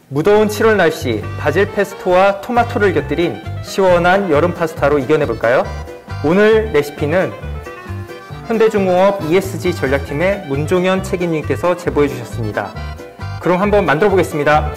무더운 7월 날씨, 바질 페스토와 토마토를 곁들인 시원한 여름 파스타로 이겨내볼까요? 오늘 레시피는 현대중공업 ESG 전략팀의 문종현 책임님께서 제보해 주셨습니다. 그럼 한번 만들어 보겠습니다.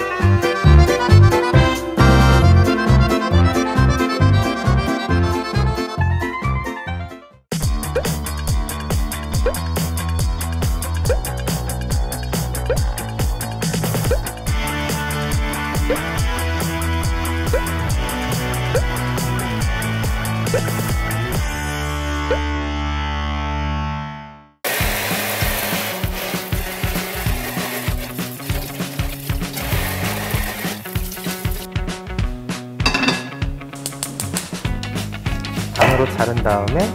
반으로 자른 다음에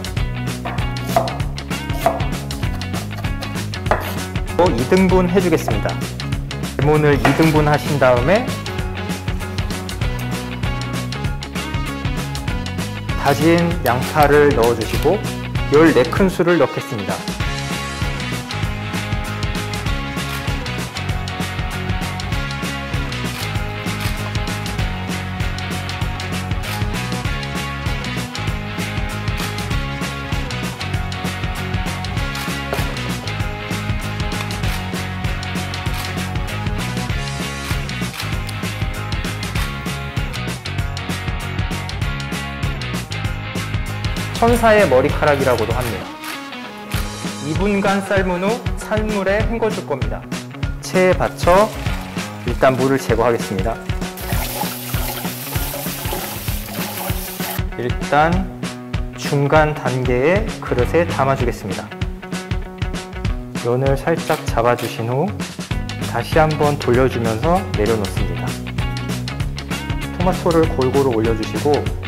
2등분 해주겠습니다. 레몬을 2등분 하신 다음에 다진 양파를 넣어주시고 14큰술을 넣겠습니다. 천사의 머리카락이라고도 합니다. 2분간 삶은 후 찬물에 헹궈줄 겁니다. 체에 받쳐 일단 물을 제거하겠습니다. 일단 중간 단계의 그릇에 담아주겠습니다. 면을 살짝 잡아주신 후 다시 한번 돌려주면서 내려놓습니다. 토마토를 골고루 올려주시고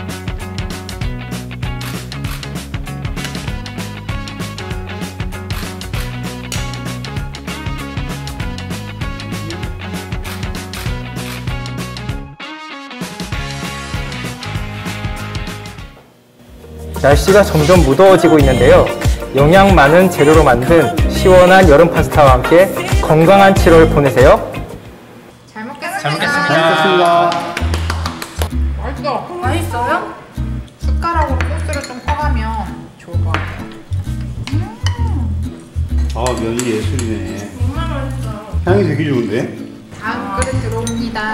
날씨가 점점 무더워지고 있는데요. 영양 많은 재료로 만든 시원한 여름 파스타와 함께 건강한 7월 보내세요. 잘 먹겠습니다. 잘 먹겠습니다. 맛있어. 맛있어요? 숟가락으로 소스를 좀 퍼가면 좋을 것 같아요. 아, 면이 예술이네. 정말 맛있어요. 향이 되게 좋은데? 다음 그릇 들어옵니다.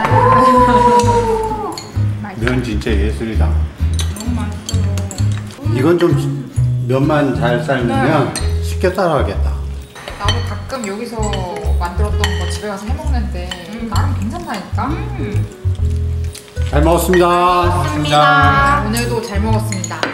면 진짜 예술이다. 너무 맛있어요. 이건 좀 면만 잘 삶으면 쉽게 따라가겠다. 나도 가끔 여기서 만들었던 거 집에 가서 해먹는데 나름 괜찮다니까? 잘 먹었습니다. 오늘도 잘 먹었습니다.